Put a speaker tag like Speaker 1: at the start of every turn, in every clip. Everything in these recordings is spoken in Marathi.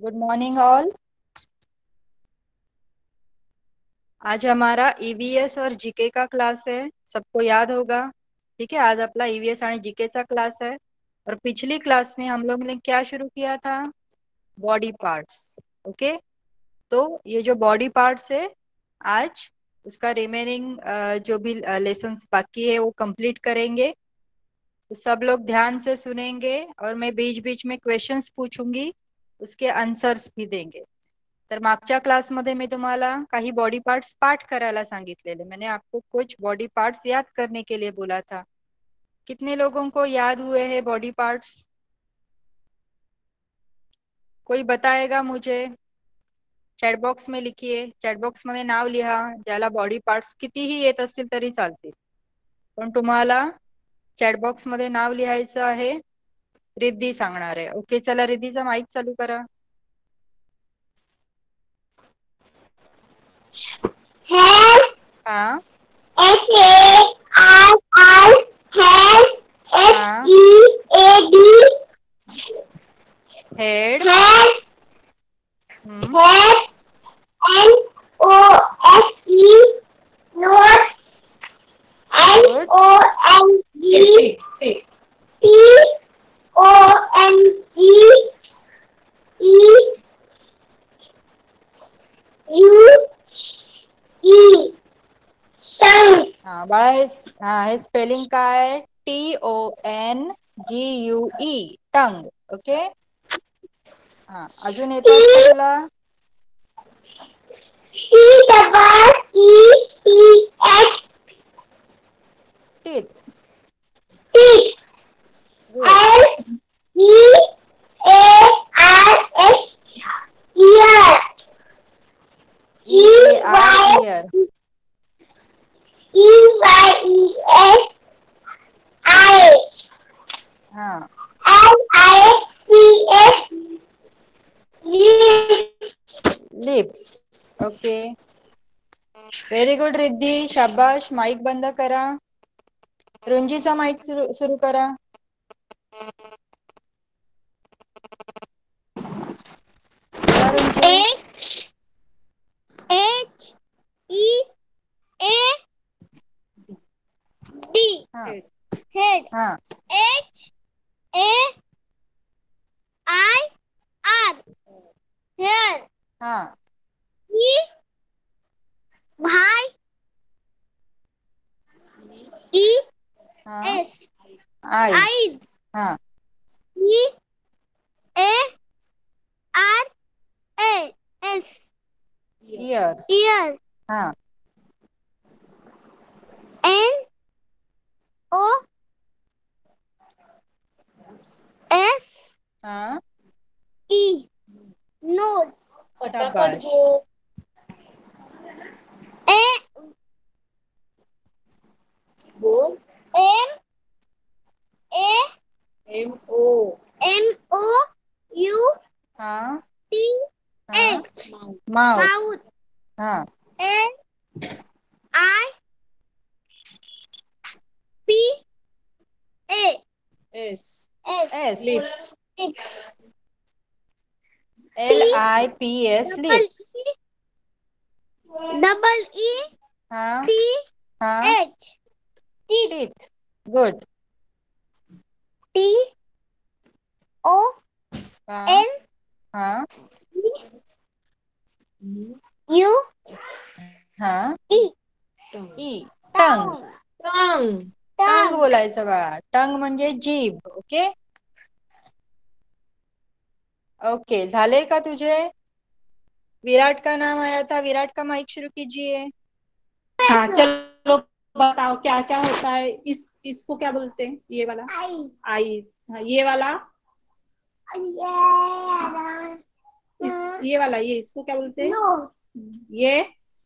Speaker 1: Good morning all. आज हमारा ईवीएस और जीके का क्लास है, सबको याद होगा। ठीक है, आज अपना ईवीएस आणि जीके चा क्लास है। और पिछली क्लास में हम लोग ने क्या शुरू किया था? Body parts. ओके, तो ये जो बॉडी पार्ट्स है, आज उसका रिमेनिंग जो भी लेसन्स बाकी है वो कंप्लीट करेंगे। तो सब लोग ध्यान से सुनेंगे और मैं बीच बीच में क्वेश्चंस पूछूंगी, उसके आंसर्स भी देंगे। तर मागच्या क्लासमध्ये मी तुम्हाला काही बॉडी पार्ट्स पाठ करायला सांगितलेले। मैंने आपको कुछ बॉडी पार्ट्स याद करने के लिए बोला था। कितने लोगों को याद हुए हैं बॉडी पार्ट्स? कोई बताएगा मुझे? चॅट बॉक्स में लिखिए, चॅट बॉक्स मध्ये नाव लिहा ज्याला बॉडी पार्ट्स कितीही येत असतील तरी चालतील, पण तुम्हाला चॅट बॉक्स मध्ये नाव लिहायचं आहे। रिद्धी सांगणार आहे। ओके, चला रिद्धीचा माईक चालू करा। हाँ हाँ, हेड। गुड। हाँ बाळा, हे स्पेलिंग काय? TONGUE, टंग। ओके, हाँ अजून येतात का तुला? टीथ। गुड। EAR, ear. हाँ, lips. Okay, very good Riddhi, शाबाश। माईक बंद करा। रुंजीचा माईक सुरू करा। बोला रुंजी। हाँ
Speaker 2: हेड
Speaker 1: हाँ
Speaker 2: HAIR हेयर
Speaker 1: हाँ
Speaker 2: भाई
Speaker 1: हाँ,
Speaker 2: ES
Speaker 1: आईज।
Speaker 2: eyes
Speaker 1: हाँ,
Speaker 2: EARS
Speaker 1: ईयर्स।
Speaker 2: ear
Speaker 1: हाँ
Speaker 2: NOSE
Speaker 1: हाँ,
Speaker 2: nose
Speaker 1: शाबाश।
Speaker 2: A M A MOUTH
Speaker 1: हाँ हाँ, माउथ।
Speaker 2: mouth
Speaker 1: हाँ,
Speaker 2: LIPA
Speaker 1: S.
Speaker 2: S
Speaker 1: lips.
Speaker 2: lips
Speaker 1: LIPS, lips.
Speaker 2: double E
Speaker 1: हाँ
Speaker 2: T
Speaker 1: हाँ,
Speaker 2: H teeth
Speaker 1: teeth. Good.
Speaker 2: T O
Speaker 1: हाँ
Speaker 2: N
Speaker 1: हाँ
Speaker 2: U
Speaker 1: हाँ,
Speaker 2: E
Speaker 1: E, tongue.
Speaker 2: tongue tongue
Speaker 1: tongue
Speaker 2: tongue
Speaker 1: बोलायचं बाळा। टंग म्हणजे जीभ। ओके ओके, झाले का तुझे? विराट का नाम आया था, विराट का माइक शुरू कीजिए।
Speaker 3: हाँ चलो बताओ क्या क्या होता है। इसको क्या बोलते हैं? ये वाला आईज। हाँ, ये वाला ये वाला ये इसको क्या बोलते हैं? ये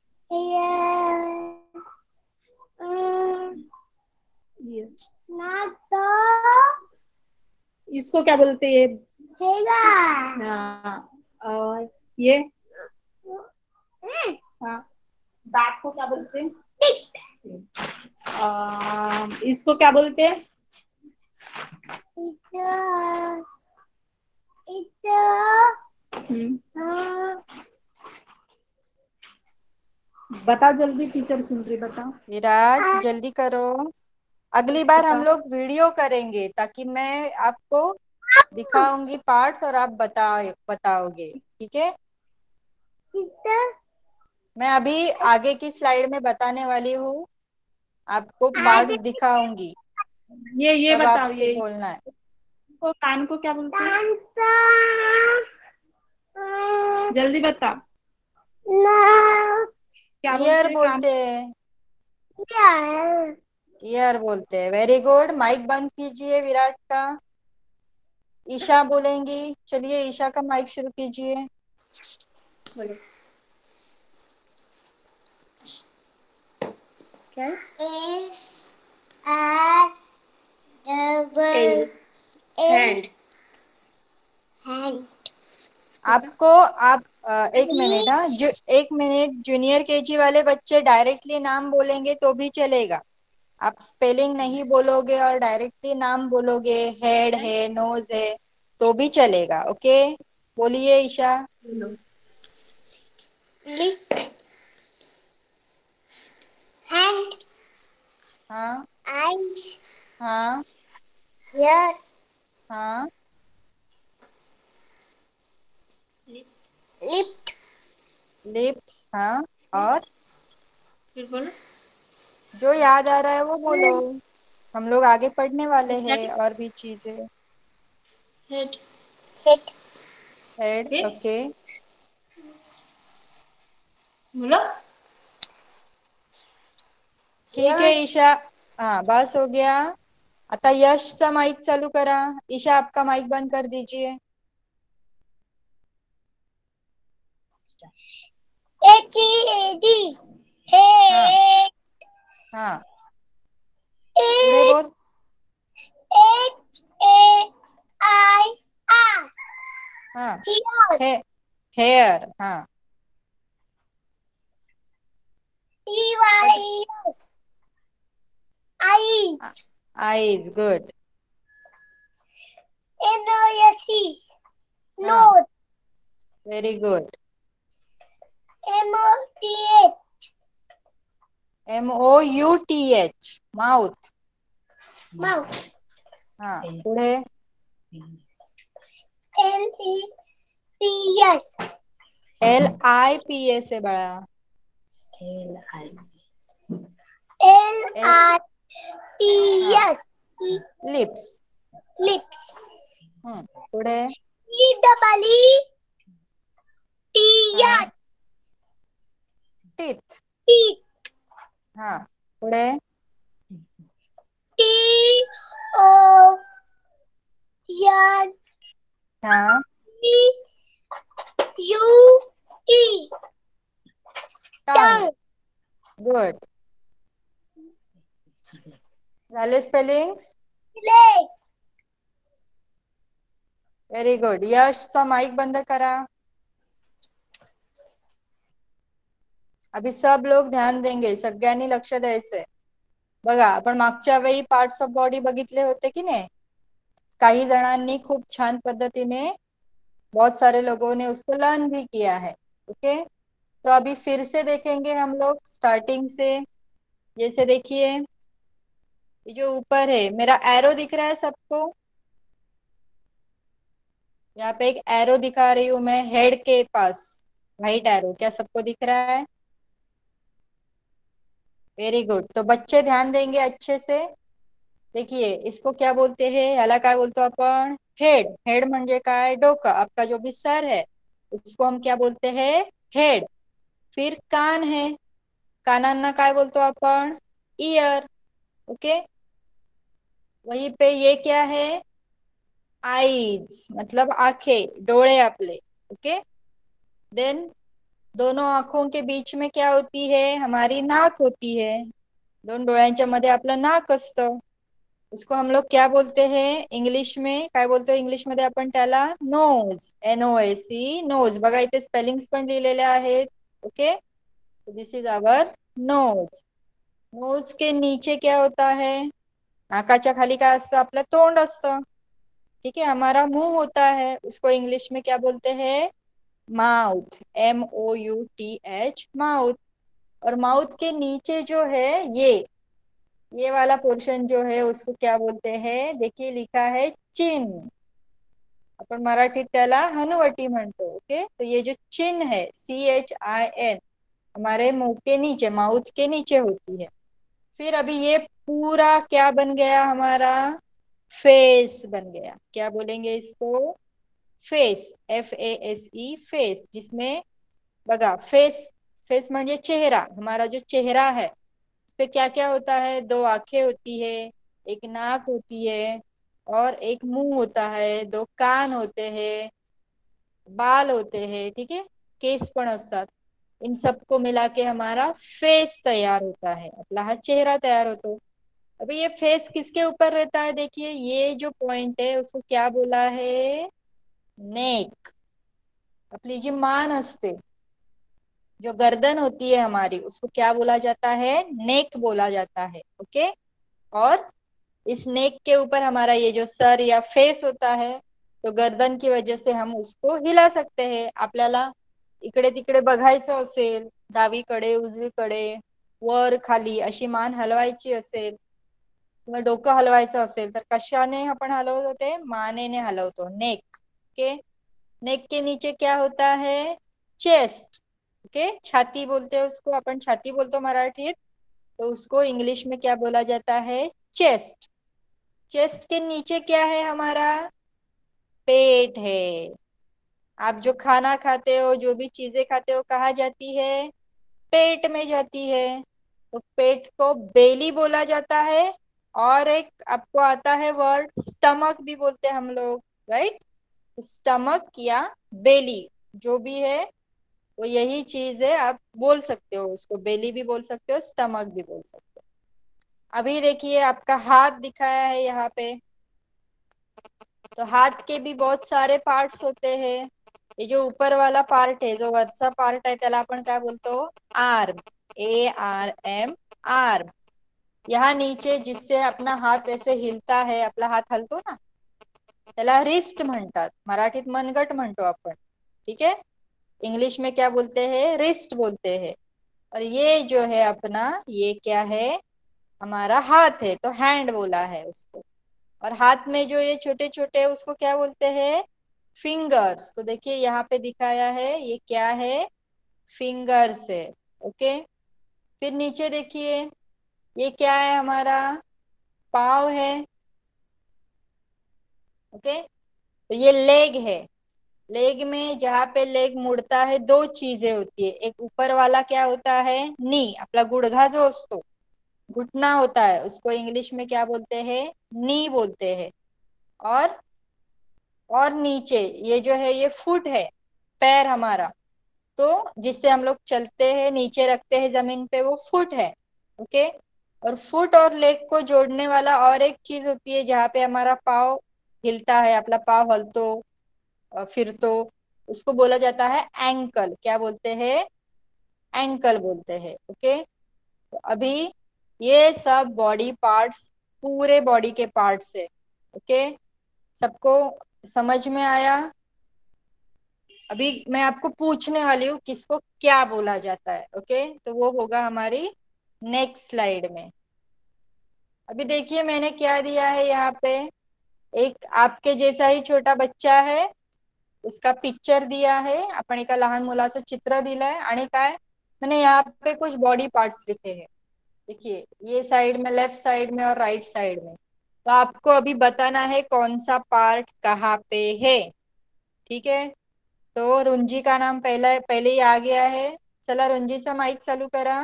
Speaker 3: ये इसको क्या बोलते हैं? हाँ, और ये हाँ, दांत को क्या बोलते हैं? इसको क्या बोलते हैं? बताओ जल्दी, टीचर सुन रही, बताओ।
Speaker 1: विराट जल्दी करो। अगली बार हम
Speaker 3: बताओ।
Speaker 1: लोग वीडियो करेंगे ताकि मैं आपको दिखाऊंगी पार्ट्स और आप बताओगे, ठीक है। मैं अभी आगे की स्लाइड में बताने वाली हूँ, आपको पार्ट्स दिखाऊंगी,
Speaker 3: ये
Speaker 1: तब
Speaker 3: बताओ,
Speaker 1: आपको
Speaker 3: ये
Speaker 1: बोलना है।
Speaker 3: कान को क्या बोलते हैं? जल्दी बताओ, क्या बोलते
Speaker 1: ईयर
Speaker 3: हैं कान?
Speaker 1: बोलते हैं, ईयर बोलते हैं। वेरी गुड, माइक बंद कीजिए विराट का। ईशा बोलेंगी, चलिए ईशा का माइक शुरू कीजिए।
Speaker 2: बोलो। क्या? S R double hand. Hand
Speaker 1: आपको आप एक मिनट, हाँ जो एक मिनट, जूनियर केजी वाले बच्चे डायरेक्टली नाम बोलेंगे तो भी चलेगा। आप स्पेलिंग नहीं बोलोगे और डायरेक्टली नाम बोलोगे, हेड है, नोज है, तो भी चलेगा। ओके, बोलिए ईशा।
Speaker 2: लिक हैंड
Speaker 1: हाँ
Speaker 2: आइज
Speaker 1: हाँ
Speaker 2: ईयर
Speaker 1: हाँ।
Speaker 2: लिप।
Speaker 1: लिप्स, हाँ। और
Speaker 2: फिर बोलो।
Speaker 1: जो याद आ रहा है वो बोलो, हम लोग आगे पढ़ने वाले हैं और भी चीजें।
Speaker 2: Head head
Speaker 1: head, okay.
Speaker 2: बोलो।
Speaker 1: ठीक है ईशा, हाँ बस हो गया। आता यशचा माईक चालू करा। ईशा आपका माइक बंद कर दीजिए।
Speaker 2: HEAD
Speaker 1: हाँ
Speaker 2: हेड।
Speaker 1: हाँ, पुढे बोल।
Speaker 2: HAIR
Speaker 1: हाँ,
Speaker 2: हीरोज।
Speaker 1: हे हेयर, हाँ।
Speaker 2: EYES eyes।
Speaker 1: Eyes, good.
Speaker 2: NOSE
Speaker 1: हाँ,
Speaker 2: nose।
Speaker 1: Very good.
Speaker 2: MOUTH
Speaker 1: MOUTH, mouth.
Speaker 2: mouth।
Speaker 1: हाँ, पुढे।
Speaker 2: LEPS
Speaker 1: LIPS है बड़ा। L, हाँ,
Speaker 2: LIPS
Speaker 1: लिप्स।
Speaker 2: lips।
Speaker 1: पुढे। हाँ,
Speaker 2: TEETH
Speaker 1: टीथ।
Speaker 2: teeth।
Speaker 1: हाँ, पुढे।
Speaker 2: TONE
Speaker 1: हाँ,
Speaker 2: UT
Speaker 1: टंग,
Speaker 2: tongue।
Speaker 1: गुड। झाले स्पेलिंग्स?
Speaker 2: leg
Speaker 1: very good. यशचा माईक बंद करा। अभी सब लोग ध्यान देंगे, सगळ्यांनी लक्ष द्यायचंय। बघा, आपण मागच्या वेळी पार्ट्स ऑफ बॉडी बघितले होते की नहीं? काही जणांनी खूप छान पद्धतीने, बहुत सारे लोगों ने उसको लर्न भी किया है। ओके, तो अभी फिर से देखेंगे हम लोग स्टार्टिंग से। जैसे देखिए, ये जो ऊपर है, मेरा एरो दिख रहा है सबको? यहाँ पे एक एरो दिखा रही हूं मैं हेड के पास, व्हाइट एरो, क्या सबको दिख रहा है? Very good. तो बच्चे ध्यान देंगे अच्छे से। देखिए, इसको क्या बोलते हैं, याला काय बोलतो आपण? हेड। हेड म्हणजे काय? डोकं, आपका जो भी सर है उसको हम क्या बोलते हैं? हेड। फिर कान है, कानांना काय बोलतो आपण? ईयर। ओके, वहीं पे ये क्या है? आईज, मतलब आंखें, डोळे आपले। ओके, देन दोनों आंखों के बीच में क्या होती है? हमारी नाक होती है। दोन डोळ्यांच्या मध्ये आपलं नाक असतं, उसको हम लोग क्या बोलते हैं इंग्लिश में? काय बोलतो इंग्लिश मध्ये आपण त्याला? Nose, NOSE, nose. बघा इथे स्पेलिंग्स पण लिहिलेले आहेत। Okay, this is our nose. Nose के नीचे क्या होता है? नाकाच्या खाली काय असतं? आपलं तोंड असतं। ठीक है, हमारा मुंह होता है, उसको इंग्लिश में क्या बोलते हैं? Mouth, MOUTH, mouth. और माउथ के नीचे जो है ये वाला पोर्शन जो है उसको क्या बोलते हैं? देखिए लिखा है चिन। आपण मराठीत त्याला हनुवटी म्हणतो। ओके, तो ये जो चिन है, CHIN, हमारे मुंह के नीचे, माउथ के नीचे होती है। फिर अभी ये पूरा क्या बन गया हमारा? फेस बन गया। क्या बोलेंगे इसको? फेस, FASE, फेस, जिसमें बघा फेस, फेस म्हणजे चेहरा, हमारा जो चेहरा है उस पे क्या क्या होता है? दो आंखें होती है, एक नाक होती है, और एक मुंह होता है, दो कान होते हैं, बाल होते हैं, ठीक है, केस पण असतात। इन सबको मिला के हमारा फेस तैयार होता है, अपना हा चेहरा तैयार होतो। अभी ये फेस किसके ऊपर रहता है? देखिए ये जो पॉइंट है उसको क्या बोला है? नेक। आपली जी मान असते, जो गर्दन होती है हमारी, उसको क्या बोला जाता है? नेक बोला जाता है। ओके, और इस नेक के ऊपर हमारा ये जो सर या फेस होता है, तो गर्दन की वजह से हम उसको हिला सकते हैं। आपल्याला इकडे तिकडे बघायचं असेल, डावीकडे उजवीकडे वर खाली अशी मान हलवायची असेल किंवा डोकं हलवायचं असेल तर कशाने आपण हलवतो? ते मानेने हलवतो, नेक। ओके, नेक के नीचे क्या होता है? चेस्ट। ओके, छाती बोलते हैं उसको, अपन छाती बोलते मराठीत, तो उसको इंग्लिश में क्या बोला जाता है? चेस्ट। चेस्ट के नीचे क्या है हमारा? पेट है। आप जो खाना खाते हो, जो भी चीजें खाते हो, कहाँ जाती है? पेट में जाती है। तो पेट को बेली बोला जाता है। और एक आपको आता है वर्ड स्टमक भी बोलते हैं हम लोग, राइट? स्टमक या बेली जो भी है वो यही चीज है, आप बोल सकते हो उसको, बेली भी बोल सकते हो, स्टमक भी बोल सकते हो। अभी देखिए आपका हाथ दिखाया है यहाँ पे, तो हाथ के भी बहुत सारे पार्ट्स होते हैं। ये जो ऊपर वाला पार्ट है, जो वरचा पार्ट है, त्याला आपण काय बोलतो? Arm, ARM, arm. यहाँ नीचे जिससे अपना हाथ ऐसे हिलता है, आपला हात हलतो ना, त्याला रिस्ट म्हणतात, मराठीत मनगट म्हणतो आपण, ठीक है? इंग्लिश में क्या बोलते हैं? रिस्ट बोलते हैं। और ये जो है अपना, ये क्या है? हमारा हाथ है, तो हैंड बोला है उसको। और हाथ में जो ये छोटे छोटे, उसको क्या बोलते हैं? फिंगर्स। तो देखिए यहाँ पे दिखाया है, ये क्या है? फिंगर्स है। ओके, फिर नीचे देखिए ये क्या है हमारा? पाव है। ओके, तो ये लेग है। लेग में जहाँ पे लेग मुड़ता है, दो चीजें होती है। एक ऊपर वाला क्या होता है? नी, अपना गुड़घा जो उसको घुटना होता है, उसको इंग्लिश में क्या बोलते हैं? नी बोलते हैं। और नीचे ये जो है, ये फुट है, पैर हमारा, तो जिससे हम लोग चलते हैं, नीचे रखते हैं जमीन पे, वो फुट है। ओके, और फुट और लेग को जोड़ने वाला और एक चीज होती है, जहाँ पे हमारा पाव हिलता है, अपना पाव हलतो फिर, तो उसको बोला जाता है एंकल। क्या बोलते हैं? एंकल बोलते हैं। ओके, तो अभी ये सब बॉडी पार्ट्स, पूरे बॉडी के पार्ट्स है। ओके, सबको समझ में आया? अभी मैं आपको पूछने वाली हूँ किसको क्या बोला जाता है। ओके, तो वो होगा हमारी नेक्स्ट स्लाइड में। अभी देखिए मैंने क्या दिया है यहाँ पे, एक आपके जैसा ही छोटा बच्चा है, उसका पिक्चर दिया है, आपण एका लहान मुलाचं चित्र दिलंय, आणि काय मैंने यहाँ पे कुछ बॉडी पार्ट्स लिखे हैं। देखिए ये साइड में, लेफ्ट साइड में और राइट साइड में, तो आपको अभी बताना है कौन सा पार्ट कहाँ पे है। ठीक है, तो रुंजी का नाम पहले ही आ गया है। चला रुंजीचा माइक चालू करा।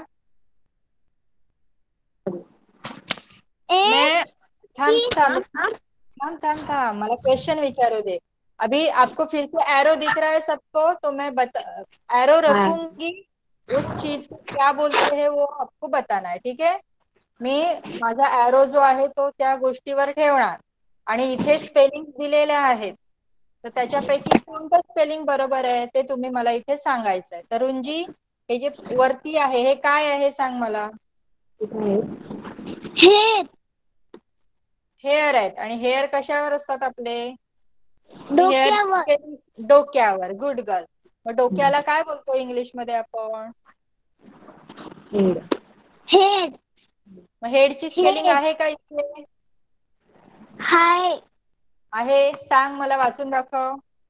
Speaker 1: मैं थांब थांब थांब थांब थांब, मला क्वेश्चन विचारो दे। अभी आपको फिर से एरो दिख रहा है सबको? तो मैं एरो रखूंगी, उस चीज को क्या बोलते हैं वो आपको बताना है, ठीक है? मी माझा एरो जो आहे तो त्या गोष्टीवर ठेवणार, आणि इथे स्पेलिंग दिलेल्या आहेत, तर त्याच्यापैकी कोणतं स्पेलिंग बरोबर आहे ते तुम्ही मला इथे सांगायचंय। तरुणजी, हे जे वरती आहे हे काय आहे सांग मला?
Speaker 2: हेड,
Speaker 1: हेअर आहेत, आणि हेअर कशावर असतात आपले? हेअर
Speaker 2: डोक्यावर,
Speaker 1: डोक्यावर। Good girl. मग डोक्याला काय बोलतो इंग्लिश मध्ये आपण?
Speaker 2: हेड.
Speaker 1: मग हेडची स्पेलिंग आहे का इथे?
Speaker 2: हाय.
Speaker 1: आहे, सांग मला, वाचून दाखव.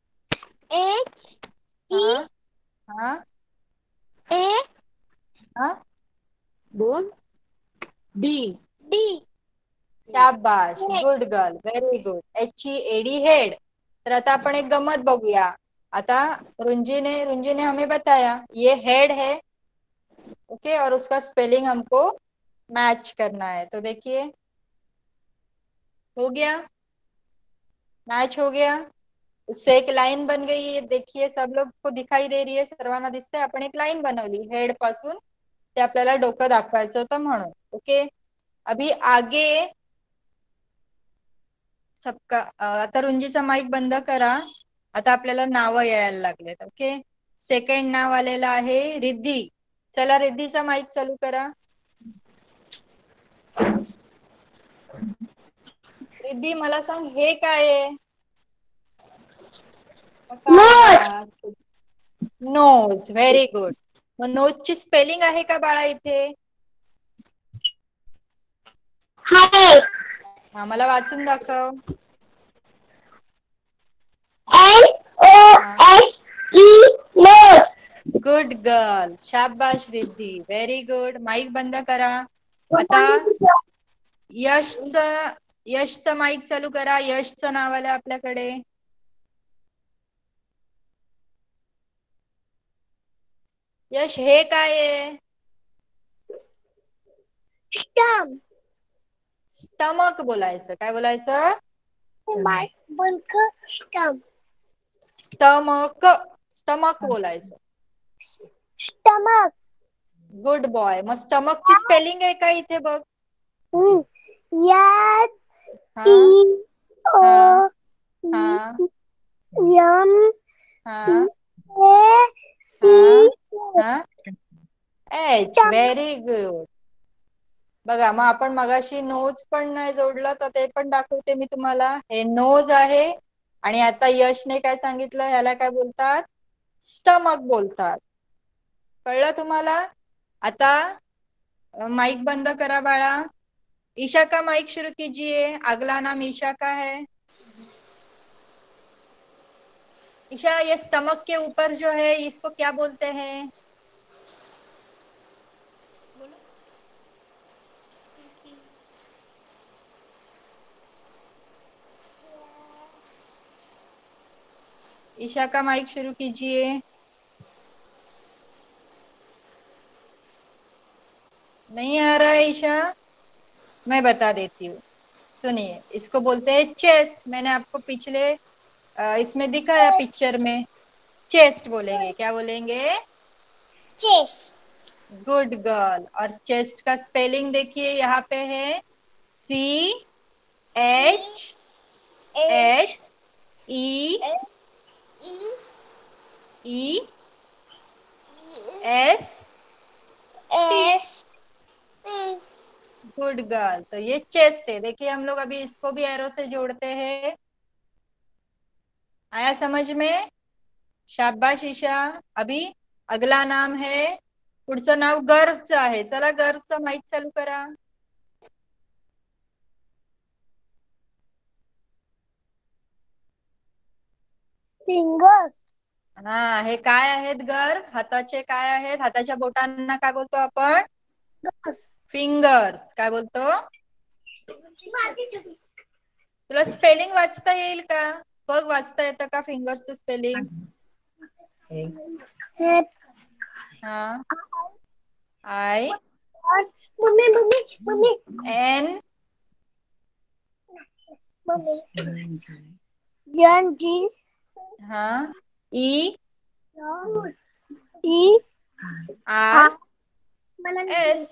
Speaker 2: H E
Speaker 1: हा हा
Speaker 2: A
Speaker 1: हा.
Speaker 3: बोल. D.
Speaker 2: D.
Speaker 1: शाबाश,
Speaker 2: head.
Speaker 1: Good girl, very good. HEAD, head. तर आता आपण एक गम्मत बघूया. आता रुंजी ने हमें बताया ये हेड है, ओके, और उसका स्पेलिंग हमको मैच करना है। तो देखिए, हो गया, मैच हो गया, उससे एक लाईन बन गई है. देखिए, सब लोग को दिखाई दे रही है, सर्वांना दिसतंय. आपण एक लाईन बनवली हेड पासून, ते आपल्याला डोकं दाखवायचं होतं म्हणून. ओके, अभी आगे सबका आता रुंजीचा माईक बंद करा. आता आपल्याला नाव यायला लागलेत. ओके, सेकंड नाव आलेलं आहे रिद्धी. चला, रिद्धीचा माईक चालू करा. रिद्धी, मला सांग, हे काय आहे? नोज. Very good. मग नोजची स्पेलिंग आहे का बाळा इथे?
Speaker 2: हाय.
Speaker 1: हा, मला वाचून दाखव. हा,
Speaker 2: NOSE. नोज.
Speaker 1: गुड गर्ल, शाबाश रिद्धी, व्हेरी गुड. माईक बंद करा. आता यशचं माईक चालू करा. यशचं नाव आलं आपल्याकडे. यश, हे काय आहे?
Speaker 2: स्टम.
Speaker 1: स्टमक बोलायचं. काय बोलायचं?
Speaker 2: स्टम.
Speaker 1: स्टमक. स्टमक बोलायचं.
Speaker 2: स्टमक.
Speaker 1: Good boy. मग स्टमकची स्पेलिंग आहे का इथे बघ.
Speaker 2: S
Speaker 1: हा
Speaker 2: T
Speaker 1: हा
Speaker 2: O
Speaker 1: हा
Speaker 2: M
Speaker 1: हा
Speaker 2: A C
Speaker 1: हा हा. एच.
Speaker 2: स्टमक.
Speaker 1: Very good. बघा, मग आपण मगाशी नोज पण नाही जोडलं, तर ते पण दाखवते मी तुम्हाला. हे नोज आहे, आणि आता यशने काय सांगितलं, ह्याला काय बोलतात? स्टमक बोलतात. कळलं तुम्हाला? आता माइक बंद करा बाळा. ईशा का माइक शुरू कीजिए. अगला नाम ईशा का है. ईशा, ये स्टमक के ऊपर जो है, इसको क्या बोलते हैं? ईशा का माइक शुरू कीजिए. नहीं आ रहा है ईशा? मैं बता देती हूँ, सुनिए. इसको बोलते हैं चेस्ट. मैंने आपको पिछले इसमें दिखाया, पिक्चर में. चेस्ट बोलेंगे. क्या बोलेंगे?
Speaker 2: चेस्ट.
Speaker 1: Good girl. और चेस्ट का स्पेलिंग देखिए, यहाँ पे है CHEST. Good girl. तो ये चेस्ट है. देखिए, हम लोग अभी इसको भी एरो से जोड़ते हैं. आया समझ में? शाबाश ईशा. अभी अगला नाम है, पुढचं नाव गर्वचं आहे. चला, गर्वचं माईक चालू करा.
Speaker 2: फिंगर्स.
Speaker 1: हा, हे काय आहेत गर्व? हाताचे काय आहेत? हाताच्या बोटांना काय बोलतो आपण? फिंगर्स. काय बोलतो? तुला स्पेलिंग वाचता येईल का? बघ, वाचता येतं का फिंगर्सचं स्पेलिंग? हा, I
Speaker 2: मम्मी मम्मी मम्मी
Speaker 1: N
Speaker 2: मम्मी जन जी
Speaker 1: हा E
Speaker 2: ई
Speaker 1: R
Speaker 2: मला
Speaker 1: S.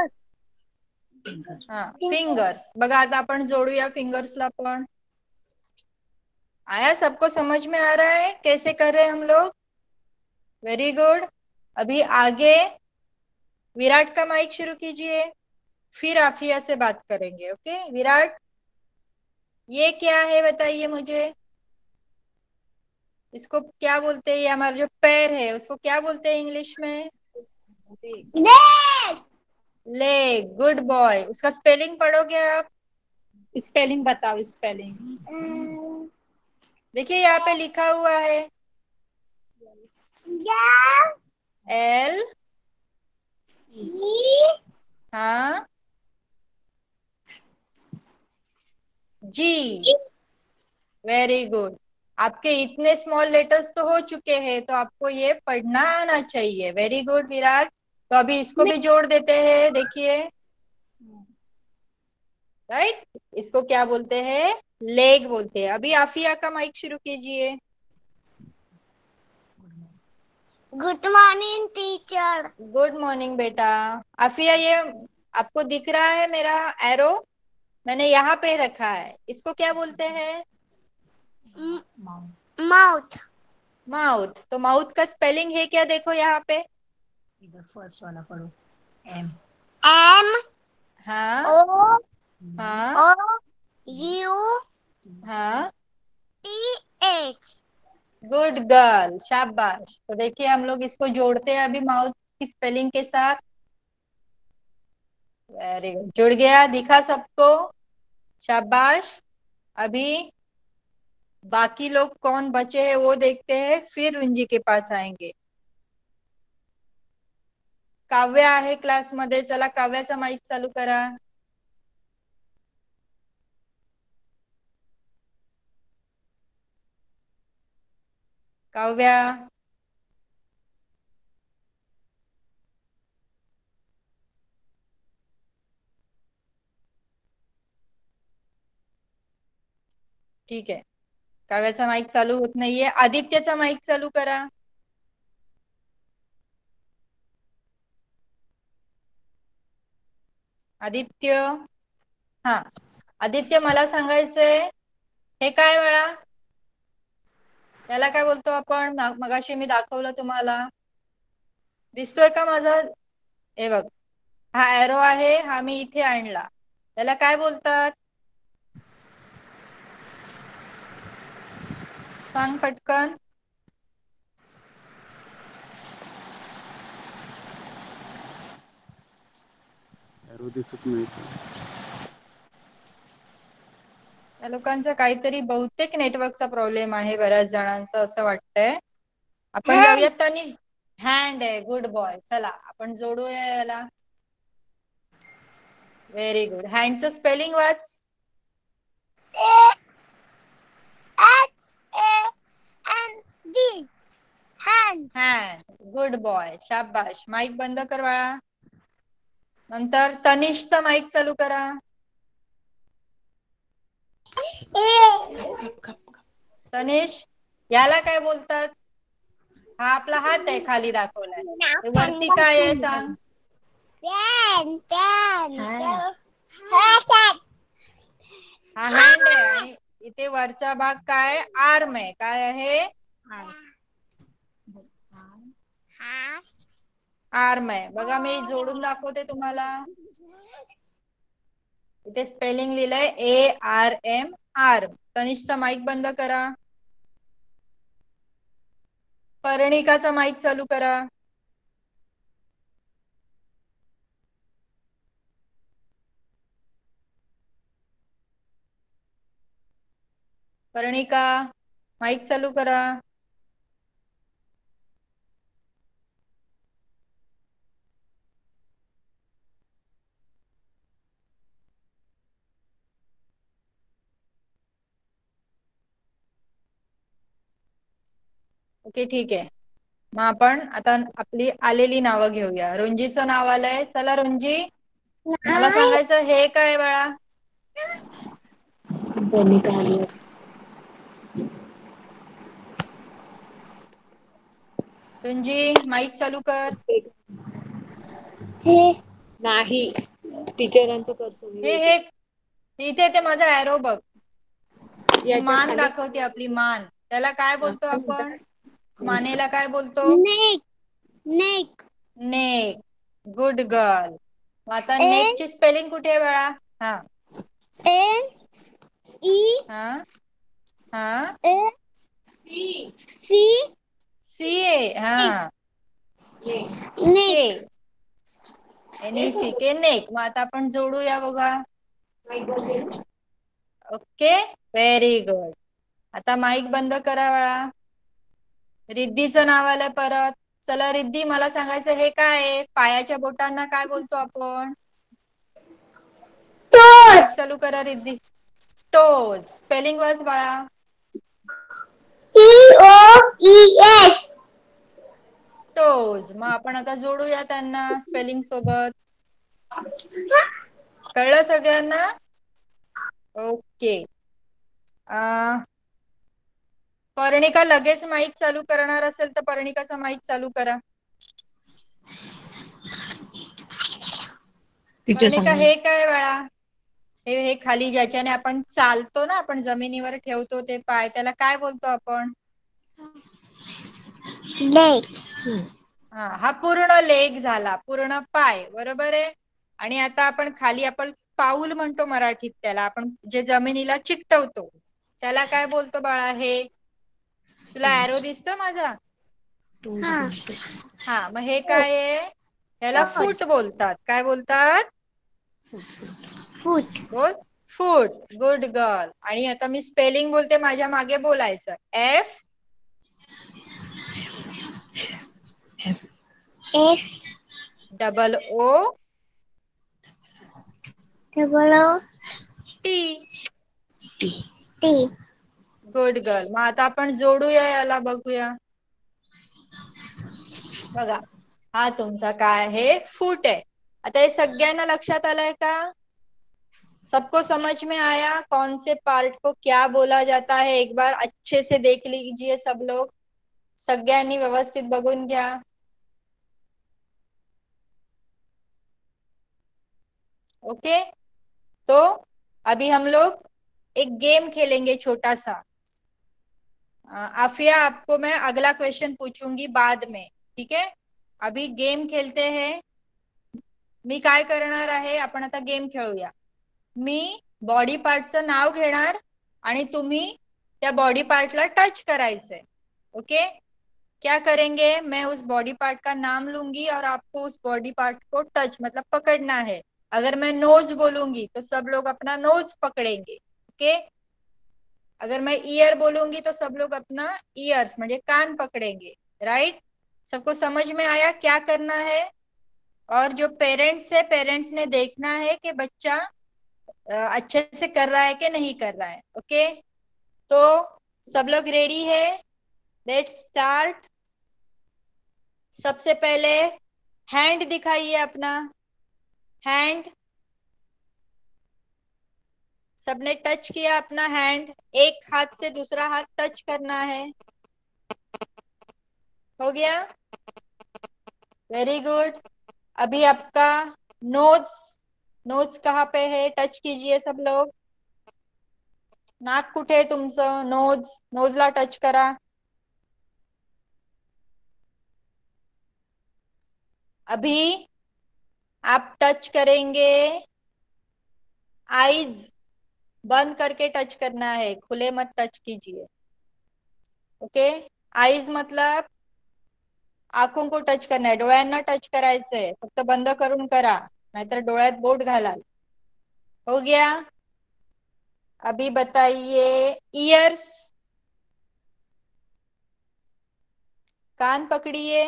Speaker 1: हा, फिंगर्स. बघा, आता आपण जोड़ूया फिंगर्सला पण. आया? सबको समझ में आ रहा है कैसे कर रहे हैं हम लोग? Very good. अभी आगे विराट का माइक शुरू कीजिए. फिर आफिया से बात करेंगे. ओके विराट, ये क्या है बताइए मुझे. इसको क्या बोलते हैं? ये हमारा जो पैर है उसको क्या बोलते हैं इंग्लिश में?
Speaker 2: Leg.
Speaker 1: लेग। Good boy. उसका स्पेलिंग पढ़ोगे आप?
Speaker 3: स्पेलिंग बताओ, स्पेलिंग।
Speaker 1: देखिए यहाँ पे लिखा हुआ है
Speaker 2: Yeah.
Speaker 1: एल।
Speaker 2: E.
Speaker 1: हाँ, जी। Very good. आपके इतने स्मॉल लेटर्स तो हो चुके हैं, तो आपको ये पढ़ना आना चाहिए। Very good Virat. तो अभी इसको भी जोड़ देते हैं, देखिए। राइट, इसको क्या बोलते हैं? लेग बोलते हैं। अभी आफिया का माइक शुरू कीजिए।
Speaker 2: Good morning, teacher.
Speaker 1: Good morning बेटा। आफिया, ये आपको दिख रहा है मेरा एरो? मैंने यहाँ पे रखा है, इसको क्या बोलते हैं?
Speaker 2: Mouth.
Speaker 1: माउथ। तो माउथ का स्पेलिंग है क्या? देखो यहाँ पे।
Speaker 4: इधर फर्स्ट वाला पढ़ो, एम।
Speaker 2: M.
Speaker 1: हाँ
Speaker 2: O.
Speaker 1: हाँ
Speaker 2: O. U.
Speaker 1: हाँ,
Speaker 2: T. H.
Speaker 1: गुड गर्ल, शाबाश। तो देखिए हम लोग इसको जोड़ते हैं अभी माउथ की स्पेलिंग के साथ। वेरी गुड, जुड़ गया, दिखा सबको? शाबाश। अभी बाकी लोग कौन बचे हैं वो देखते हैं, फिर रुंजी के पास आएंगे। काव्या आहे क्लास मध्ये, चला काव्याचा माईक चालू करा। काव्या। ठीक आहे, काव्याचा माईक चालू होत नाहीये। आदित्यचा माईक चालू करा। आदित्य। हा, आदित्य मला सांगायचंय, हे काय वेळा? याला काय बोलतो आपण? मगाशी मी दाखवलं तुम्हाला, दिसतोय का माझा? हे बघ, हा एरो आहे, हा मी इथे आणला, त्याला काय बोलतात? सांग पटकन।
Speaker 5: एरो दिसत नाही।
Speaker 1: या लोकांचा काहीतरी बहुतेक नेटवर्कचा प्रॉब्लेम आहे, बऱ्याच जणांचा असं वाटतंय। आपण जाऊयात तनी। हँड आहे, गुड बॉय। चला आपण जोडूया याला। Very good. हँडचं स्पेलिंग वाच।
Speaker 2: H-A-N-D. Hand.
Speaker 1: Hand, good boy, शाबाश। माईक बंद कर बाळा। नंतर तनिषचा माईक चालू करा। तनिष, याला काय बोलतात? हा आपला हात आहे, खाली दाखवलाय, हे वरती काय आहे सांग?
Speaker 2: Pen. Pen.
Speaker 4: Hand.
Speaker 2: Hand.
Speaker 1: हा हँड आहे, आणि इथे वरचा भाग काय? आर्म आहे। काय आहे? आर्म आहे। बघा मी जोडून दाखवते तुम्हाला। इथे स्पेलिंग लिहिलंय ARM, आर्म। तनिषचा माईक बंद करा। पर्णिकाचा माईक चालू करा। पर्णिका, माईक चालू करा। ओके, ठीक आहे। मग आपण आता आपली आलेली नावं घेऊया। रुंजीचं नाव आलंय, चला रुंजी, मला सांगायचं हे काय बाळा? रुंजी, माईक चालू कर।
Speaker 6: नाही, टीचरांचं कर्सर
Speaker 1: हे इथे ते माझा एरो बघ,
Speaker 6: याच्या
Speaker 1: मान
Speaker 6: खाली
Speaker 1: दाखवते आपली मान, त्याला काय बोलतो
Speaker 6: काय
Speaker 1: आपण?
Speaker 6: म्हणतात?
Speaker 1: मानेला काय बोलतो?
Speaker 2: Neck. Neck.
Speaker 1: Neck. Good girl. आता
Speaker 2: N.
Speaker 1: नेकची स्पेलिंग कुठे आहे बाळा? हा
Speaker 2: N. E.
Speaker 1: हा हा,
Speaker 2: N. सी
Speaker 1: CA, हाँ
Speaker 2: नेक
Speaker 1: के, NECK, नेक. मग आता आपण जोडूया बघा. Okay, very good. आता माईक बंद करा बाळा. रिद्धीचं नाव आलं परत. चला रिद्धी, मला सांगायचं हे काय आहे? पायाच्या बोटांना काय बोलतो आपण? माईक चालू करा रिद्धी. टोज. स्पेलिंग वाच बाळा.
Speaker 2: TOES
Speaker 1: toes. मग आपण आता जोडूया त्यांना स्पेलिंग सोबत. कळलं सगळ्यांना? ओके. पर्णिका लगेच माईक चालू करणार असेल तर पर्णिकाचा माईक चालू करा. पर्णिका, हे काय बाळा? हे खाली ज्याच्याने आपण चालतो ना, आपण जमिनीवर ठेवतो ते पाय, त्याला काय बोलतो आपण?
Speaker 2: लेग
Speaker 1: हा पूर्ण लेग झाला, पूर्ण पाय, बरोबर आहे. आणि आता आपण खाली आपण पाऊल म्हणतो मराठीत त्याला, आपण जे जमिनीला चिकटवतो त्याला काय बोलतो बाळा? हे तुला एरो दिसतो माझा? हा, मग हे काय आहे? याला फूट बोलतात. काय बोलतात?
Speaker 2: फूट
Speaker 1: बोल. फूट. Good girl. आणि आता मी स्पेलिंग बोलते, माझ्या मागे बोलायचं. F O T. Good girl. मग आता आपण जोडूया याला, बघूया. बघा, हा तुमचा काय आहे? फूट आहे. आता हे सगळ्यांना लक्षात आलंय का? सबको समझ में आया कौन से पार्ट को क्या बोला जाता है? एक बार अच्छे से देख लीजिए सब लोग. सगळ्यांनी व्यवस्थित बघून घ्या. ओके, तो अभी हम लोग एक गेम खेलेंगे छोटा सा. आफिया, आपको मैं अगला क्वेश्चन पूछूंगी बाद में, ठीक है? अभी गेम खेलते हैं. मी काय करणार आहे, आपण आता गेम खेळूया. मी बॉडी पार्टचं नाव घेणार आणि तुम्ही त्या बॉडी पार्टला टच करायचंय. ओके, क्या करेंगे? मैं उस बॉडी पार्ट का नाम लूंगी और आपको उस बॉडी पार्ट को टच मतलब पकड़ना है. अगर मैं नोज बोलूंगी तो सब लोग अपना नोज पकड़ेंगे. ओके, अगर मैं ईयर बोलूंगी तो सब लोग अपना ईयर्स म्हणजे कान पकड़ेंगे. राइट? सबको समझ में आया क्या करना है? और जो पेरेंट्स है, पेरेंट्स ने देखना है कि बच्चा अच्छे से कर रहा है कि नहीं कर रहा है. ओके, तो सब लोग रेडी है? Let's start. सबसे पहले हैंड दिखाइए अपना. हैंड. सबने टच किया अपना हैंड. एक हाथ से दूसरा हाथ टच करना है. हो गया? Very good. अभी आपका नोज. नोज कहाँ पे है? टच कीजिए सब लोग. नाक कुठे आहे तुमचं? नोज. नोजला टच करा. अभी आप टच करेंगे. आईज बंद करके टच करना है, खुले मत टच कीजिए. ओके, आईज मतलब आंखों को टच करना है, डोळ्यांना टच करायचंय. फक्त बंद करून करा, नाहीतर डोळ्यात बोट घालाल. हो गया? अभी बताइए ईयर्स. कान पकड़िए.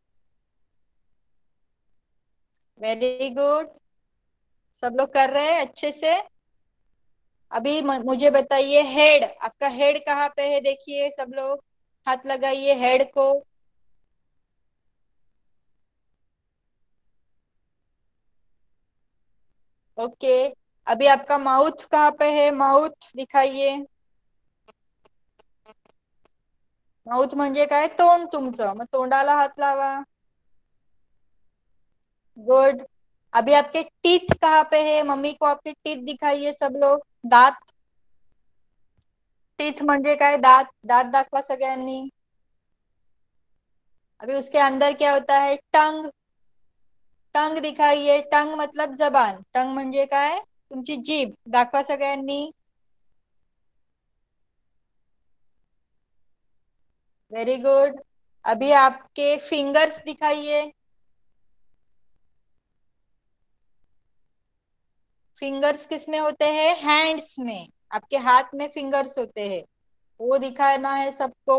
Speaker 1: वेरी गुड, सब लोग कर रहे हैं अच्छे से. अभी मुझे बताइए हेड. आपका हेड कहाँ पे है? देखिए सब लोग हाथ लगाइए हेड को. ओके, अभी आपका माउथ कहाँ पे है? माउथ दिखाइए. माउथ म्हणजे काय? तोंड तुमचं. मग तोंडाला हात लावा. गुड. अभी आपके टीथ कहाँ पे है? मम्मी को आपके टीथ दिखाइए सब लोग. दांत. टीथ म्हणजे काय? दांत. दांत दाखवा सगळ्यांनी. अभी उसके अंदर क्या होता है? टंग. टंग दिखाइए. टंग मतलब जबान. टंग म्हणजे काय? तुमची जीभ. दाखवा सगळ्यांनी. Very good. अभी आपके फिंगर्स दिखाइए। फिंगर्स किस में होते हैं? हैंड्स में। आपके हाथ में फिंगर्स होते हैं, वो दिखाना है सबको।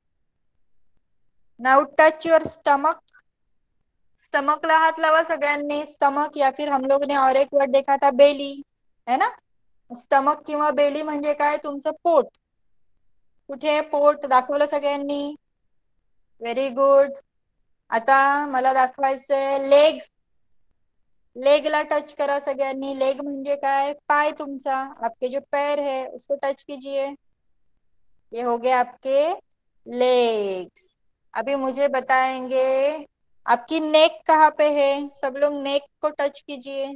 Speaker 1: Now touch your stomach. स्टमकला हात लावा सगळ्यांनी। स्टमक, या फिर हम लोग ने और एक वर्ड देखा था बेली, है ना? स्टमक किंवा बेली म्हणजे काय? तुमचं पोट। कुठे पोट दाखवलं सगळ्यांनी? Very good. आता मला दाखवायचंय लेग। लेगला टच करा सगळ्यांनी। लेग म्हणजे काय? पाय तुमचा। आपके जो पैर है उसको टच कीजिए। ये हो गए आपके लेग्स। अभी मुझे बताएंगे आपकी नेक कहाँ पे है? सब लोग नेक को टच कीजिए।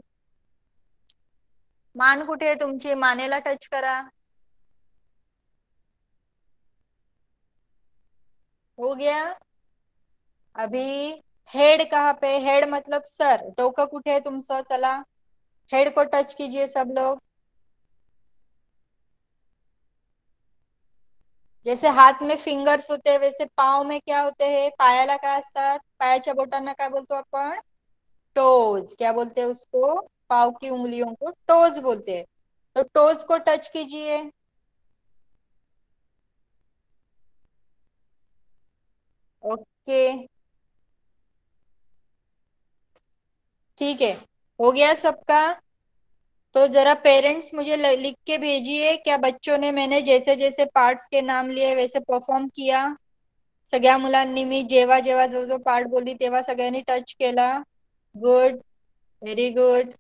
Speaker 1: मान कुठे आहे तुमची? मानेला टच करा। हो गया। अभी हेड कहाँ पे? हेड मतलब सर। डोकं कुठे आहे तुमचं? चला हेड को टच कीजिए सब लोग। जैसे हाथ में फिंगर्स होते हैं वैसे पाव में क्या होते हैं? पायाला काय असतात? पायाच्या बोटांना काय बोलतो आपण? टोज। क्या बोलते हैं उसको? पाव की उंगलियों को टोज बोलते हैं। तो टोज को टच कीजिए। ओके, ठीक है, हो गया सबका। तो जरा पेरेंट्स मुझे लिख के भेजिए क्या बच्चों ने, मैंने जैसे जैसे पार्ट्स के नाम लिए वैसे परफॉर्म किया? सगळ्या मुलांनी मी जेव्हा जेव्हा जो जो पार्ट बोलली तेव्हा सगळ्यांनी टच केला? गुड, व्हेरी गुड,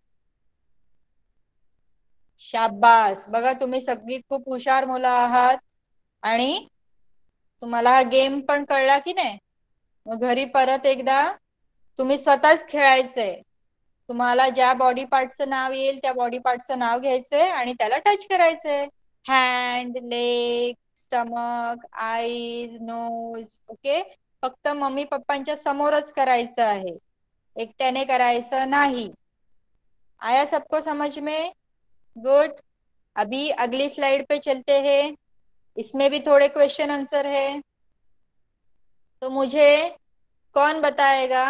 Speaker 1: शाबास। बघा तुम्ही सगळी खूप हुशार मुलं आहात आणि तुम्हाला हा गेम पण कळला की नाही? मग घरी परत एकदा तुम्ही स्वतःच खेळायचंय। तुम्हाला ज्या बॉडी पार्टचं नाव येईल त्या बॉडी पार्टचं नाव घ्यायचंय आणि त्याला टच करायचंय। Hand, leg, stomach, eyes, nose, okay. फक्त मम्मी पप्पांच्या समोरच करायचं आहे, एकट्याने करायचं नहीं। आया सबको समझ में? गुड। अभी अगली स्लाइड पे चलते हैं। इसमें भी थोड़े क्वेश्चन आंसर है। तो मुझे कौन बताएगा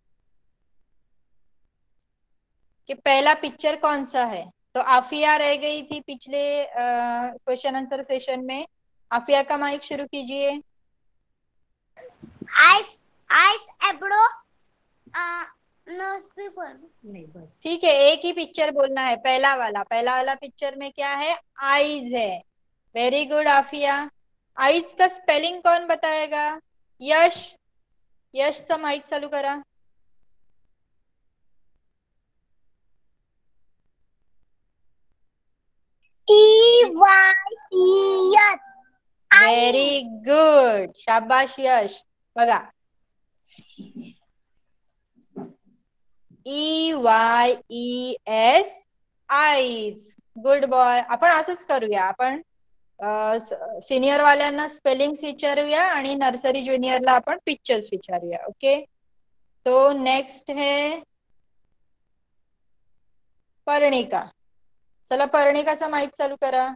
Speaker 1: कि पहला पिक्चर कौन सा है? तो आफिया रह गई थी पिछले क्वेश्चन आंसर सेशन में। आफिया का माइक शुरू कीजिए।
Speaker 2: Eyes eyes eyebrow nose people.
Speaker 4: नहीं बस
Speaker 1: ठीक है, एक ही पिक्चर बोलना है, पहला वाला पिक्चर में क्या है? आईज है। Very good Afiya. आईज का स्पेलिंग कौन बताएगा? यश, यशचा माइक चालू करा।
Speaker 2: EYES।
Speaker 1: व्हेरी गुड, शाबाश यश। बघा EYES, आईज। Good boy. आपण असंच करूया, आपण सिनियर वाल्यांना स्पेलिंग्स विचारूया आणि नर्सरी ज्युनियरला आपण पिक्चर्स विचारूया, ओके। तो नेक्स्ट है पर्णिका। चला पर्णिकाचा माइक चालू करा।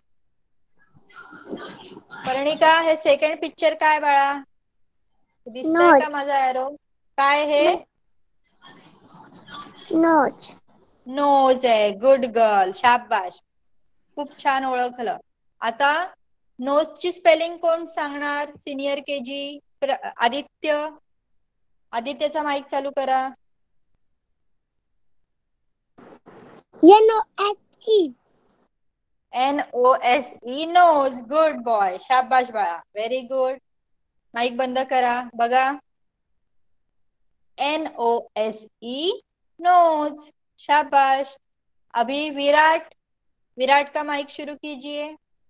Speaker 1: पर्णिका, हे सेकंड पिक्चर काय बाळा? दिसतंय का
Speaker 2: नोज
Speaker 1: माझा एरो? काय हे?
Speaker 2: नोज
Speaker 1: नोज आहे। गुड गर्ल, शाबाश, खूप छान ओळखलं। आता नोजची स्पेलिंग कोण सांगणार? Senior KG Aditya. आदित्यचा माइक चालू करा।
Speaker 2: NOSE
Speaker 1: NOSE, nose. Good boy, शाबाश बाळा, व्हेरी गुड। माइक बंद करा। बघा NOSE, नोज, शाबाश। अभी विराट, विराट का माइक शुरू कीजिए।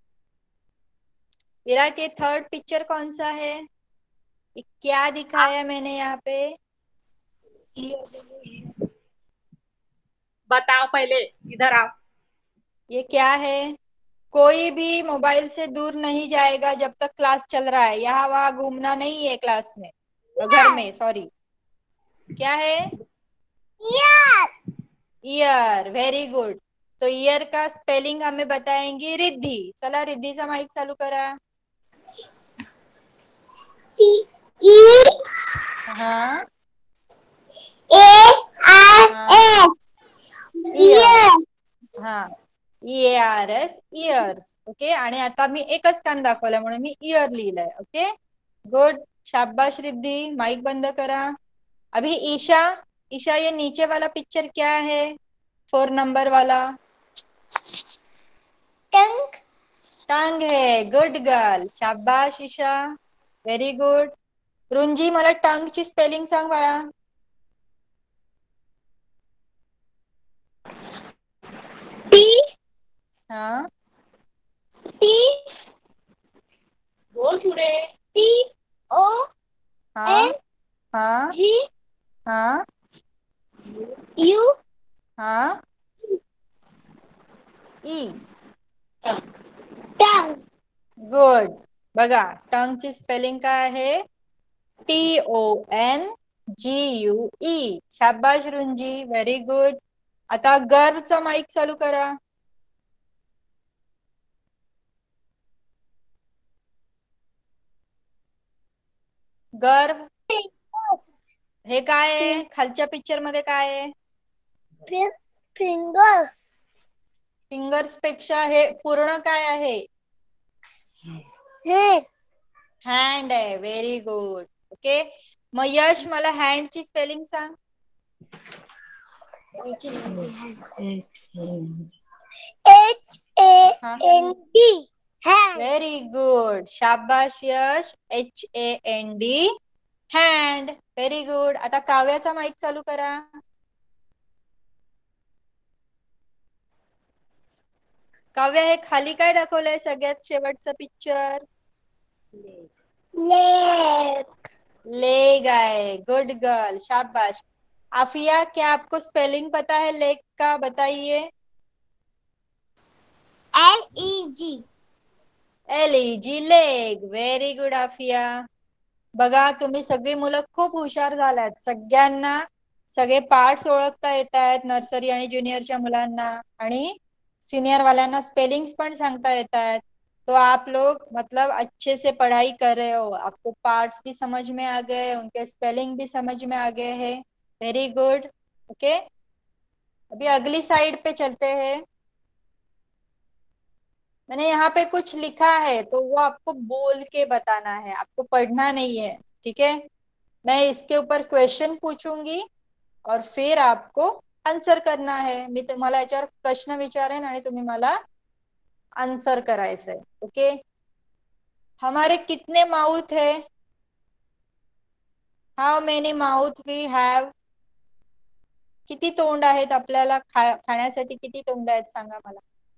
Speaker 1: विराट, ये थर्ड पिक्चर कौन सा है? ये क्या दिखाया मैंने यहाँ पे?
Speaker 3: बताओ पहले, इधर आओ।
Speaker 1: ये क्या है? कोई भी मोबाइल से दूर नहीं जाएगा जब तक क्लास चल रहा है। यहाँ वहां घूमना नहीं है क्लास में, घर में, सॉरी। क्या है?
Speaker 2: यस।
Speaker 1: Ear, very good. तो ईयर का स्पेलिंग हमें बताएंगी रिद्धि। चला रिद्धीचा माइक चालू करा।
Speaker 2: E
Speaker 1: हाँ
Speaker 2: A R
Speaker 1: हाँ
Speaker 2: S
Speaker 1: इयर्स. हाँ EARS इयर्स. ओके. आणि आता मी एकच कान दाखवला म्हणून मी इयर लिहिलंय. ओके. गुड. शाबाश रिद्धी. माइक बंद करा. अभी ईशा. ईशा ये नीचे वाला पिक्चर क्या है? 4 नंबर वाला
Speaker 2: टंग
Speaker 1: टंग है. Good girl. शाबाश ईशा. Very good. रुंजी मला टंगची स्पेलिंग सांग बाळा.
Speaker 2: T
Speaker 1: हाँ
Speaker 2: T
Speaker 3: बोल पुढे.
Speaker 2: T O
Speaker 1: हाँ
Speaker 2: N
Speaker 1: हाँ
Speaker 2: G
Speaker 1: हाँ
Speaker 2: U
Speaker 1: हाँ ई.
Speaker 2: Tongue
Speaker 1: good. बघा टंगची स्पेलिंग काय आहे? TONGUE. शाबाश रुंजी. Very good. आता गर्वचा माईक चालू करा. गर्व हे काय आहे? खालच्या पिक्चर मध्ये काय आहे?
Speaker 2: फिंगर्स
Speaker 1: फिंगर्स पेक्षा हे पूर्ण काय आहे?
Speaker 2: हेड
Speaker 1: हँड आहे. Very good. ओके. मग यश मला हँडची स्पेलिंग सांग.
Speaker 2: HAND hand
Speaker 1: very good. शाबाश Yash. HAND hand. Very good. आता काव्याचा माईक चालू करा. काव्या हे खाली काय दाखवलंय सगळ्यात शेवटचं पिक्चर?
Speaker 2: leg
Speaker 1: लेग आहे. Good girl. शाबाश. आफिया क्या आपको स्पेलिंग पता है लेग का? बताइए.
Speaker 2: LEG
Speaker 1: LEG leg. Very good Afiya. बघा तुम्ही सगळी मुलं खूप हुशार झाल्यात. सगळ्यांना सगळे पार्ट्स ओळखता येत आहेत. नर्सरी आणि ज्युनियरच्या मुलांना आणि सीनियर वाल्यांना स्पेलिंग्स पण सांगता येत आहेत. तो आप लोग मतलब अच्छे से पढ़ाई कर रहे हो. आपको पार्ट्स भी समझ में आ गए, उनके स्पेलिंग भी समझ में आ गए हैं. Very good. ओके. अभी अगली साइड पे चलते हैं. मैंने यहाँ पे कुछ लिखा है तो वो आपको बोल के बताना है, आपको पढ़ना नहीं है. ठीक है. मैं इसके ऊपर क्वेश्चन पूछूंगी और फिर आपको आंसर करना है. मी तुम्हाला याच्यावर प्रश्न विचारेन आणि तुम्ही मला आंसर करायचंय. ओके. हमारे कितने माउथ है? How many mouth we have? किती तोंड आहेत आपल्याला? खाण्यासाठी किती तोंड आहेत सांगा मला.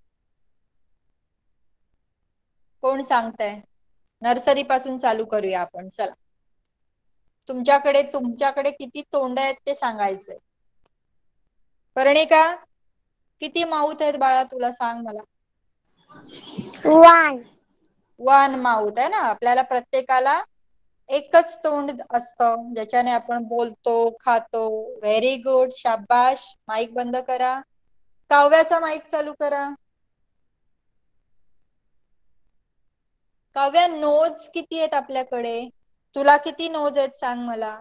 Speaker 1: कोण सांगताय? नर्सरी पासून चालू करूया आपण. चला. तुमच्याकडे किती तोंड आहेत ते सांगायचंय. पर्णिका किती माउथ आहेत बाळा तुला सांग मला. 1 माउथ आहे ना. आपल्याला प्रत्येकाला एकच तोंड असतं ज्याच्याने आपण बोलतो, खातो. Very good. शाबाश. माईक बंद करा. काव्याचा माईक चालू करा. काव्या नोज किती आहेत आपल्याकडे? तुला किती नोज आहेत सांग मला.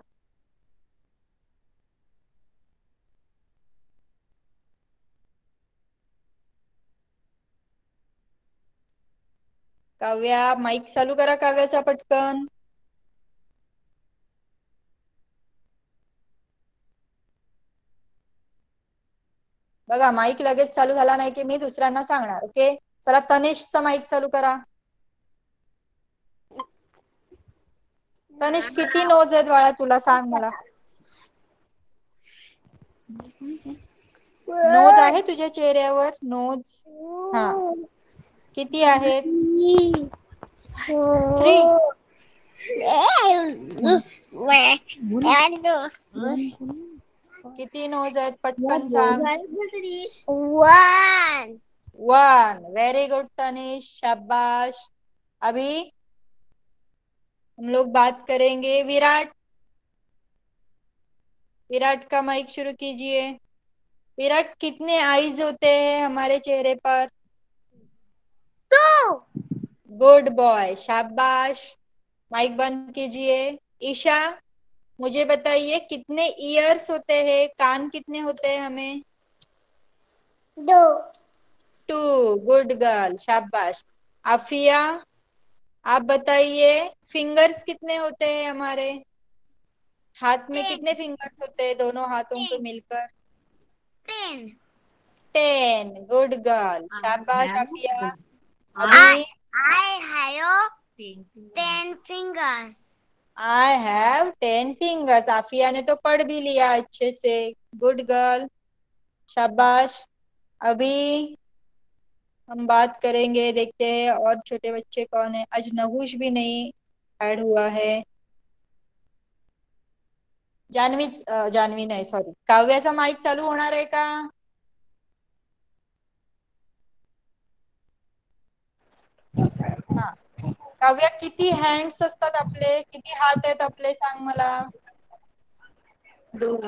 Speaker 1: काव्या माईक चालू करा काव्याचा पटकन. बघा माईक लगेच चालू झाला नाही की मी दुसऱ्यांना सांगणार. ओके. चला तनिषचा माईक चालू करा. तनिष किती नोज आहेत बाळा तुला सांग मला. नोज आहे तुझ्या चेहऱ्यावर? नोज हा किती आहेत? 3. किती नोज आहेत पटकन सांग. 1. Very good Tanish. शाबाश. अभी हम लोग बात करेंगे विराट. विराट का माइक शुरू कीजिए. विराट कितने आईज होते हैं हमारे चेहरे पर?
Speaker 2: 2
Speaker 1: गुड बॉय. शाबाश. माइक बंद कीजिए. ईशा मुझे बताइए कितने ईयर्स होते हैं, कान कितने होते हैं हमें?
Speaker 2: 2.
Speaker 1: 2, गुड गर्ल, शाबाश। आफिया आप बताइए फिंगर्स कितने होते हैं हमारे हाथ में?
Speaker 2: 10.
Speaker 1: कितने फिंगर्स होते हैं दोनों हाथों को मिलकर?
Speaker 2: 10.
Speaker 1: 10, गुड गर्ल, शाबाश
Speaker 4: have
Speaker 1: आफिया।
Speaker 4: I
Speaker 1: अभी
Speaker 2: I have
Speaker 4: 10 fingers.
Speaker 2: 10 fingers.
Speaker 1: I have 10 fingers. Afiya ने तो पढ़ भी लिया अच्छे से, गुड गर्ल, शाबाश। अभी हम बात करेंगे, देखते हैं और छोटे बच्चे कौन है। आज नहुष भी नहीं ऐड हुआ है। जानवी जानवी नाही, सॉरी, काव्याचा माईक चालू होणार आहे का? हा, काव्या किती हँड्स असतात आपले, किती हात आहेत आपले, सांग मला।
Speaker 6: 2.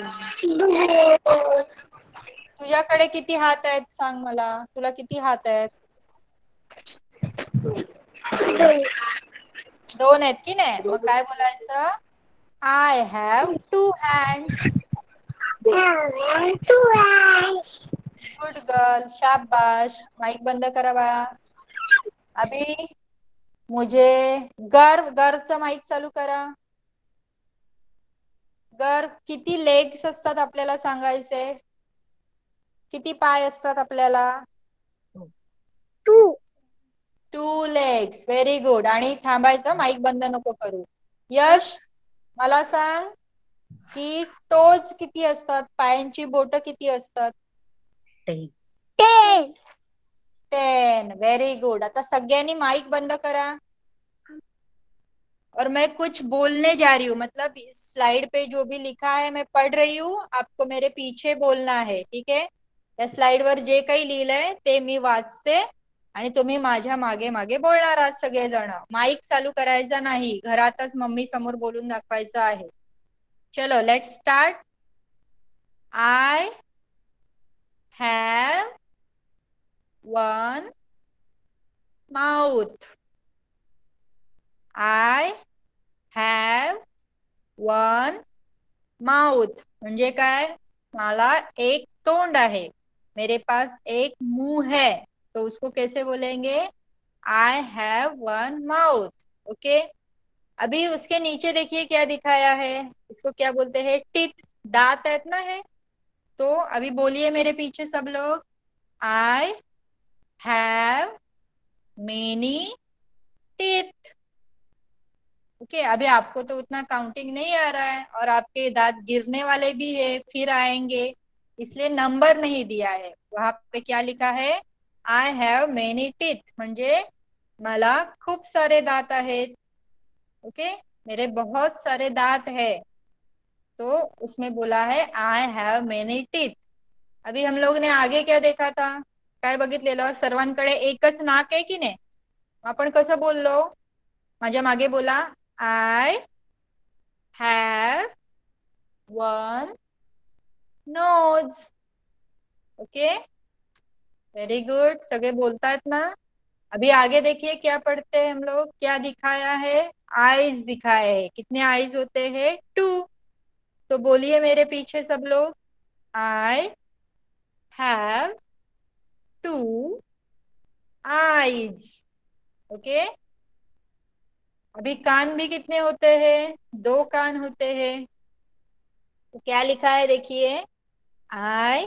Speaker 1: तुझ्याकडे किती हात आहेत सांग मला, तुला किती हात आहेत? 2 आहेत की नाही? मग काय बोलायचं? I have 2 hands. Good girl, शाबाश। माइक बंद करा बाळा। अभी मुझे गर्वचं माइक चालू करा। गर्व किती लेग्स असतात आपल्याला सांगायचे, किती पाय असतात आपल्याला? 2 लेग्स, व्हेरी गुड। आणि थांबायचं, माइक बंद नको करू। यश मला सांग की टोज किती असतात, पायांची बोट किती असतात?
Speaker 4: 10.
Speaker 2: 10.
Speaker 1: 10, वेरी गुड। आता सगळ्यांनी माइक बंद करा और मैं कुछ बोलने जा रही हूँ, मतलब इस स्लाइड पे जो भी लिखा है मैं पढ़ रही हूँ, आपको मेरे पीछे बोलना है, ठीक है? या स्लाइड वर जे काही लिहिलंय ते मी वाचते आणि तुम्ही माझ्या मागे मागे बोलणार आहात सगळेजण। माइक चालू करायचा नाही, घरातच मम्मी समोर बोलून दाखवायचं आहे। चलो let's start. I have 1 mouth. I have 1 mouth म्हणजे काय? मला एक तोंड है, मेरे पास एक मुंह है, तो उसको कैसे बोलेंगे? I have 1 mouth. ओके, अभी उसके नीचे देखिए क्या दिखाया है, इसको क्या बोलते हैं? टीथ, दांत है ना है। तो अभी बोलिए मेरे पीछे सब लोग, I have many teeth. Okay, अभी आपको तो उतना काउंटिंग नहीं आ रहा है और आपके दांत गिरने वाले भी है, फिर आएंगे, इसलिए नंबर नहीं दिया है। वहां पे क्या लिखा है? आई हैव मेनी टीथ म्हणजे मला खूप सारे दांत आहेत। ओके, मेरे बहुत सारे दांत है, तो उसमें बोला है आई हैव मेनी टीथ। अभी हम लोग ने आगे क्या देखा था, काय बघितलेलं? सर्वांकडे एकच नाक आहे की नाही? आपण कसं बोललो? माझ्या मागे बोला, I have 1 nose. Okay, very good, सगे बोलता ना। अभी आगे देखिए क्या पढ़ते हैं हम लोग, क्या दिखाया है? आईज दिखाए है। कितने आईज होते हैं? 2। तो बोलिए मेरे पीछे सब लोग, आई हैव 2 आईज। ओके, अभी कान भी कितने होते हैं? 2 कान होते हैं। तो क्या लिखा है देखिए, आई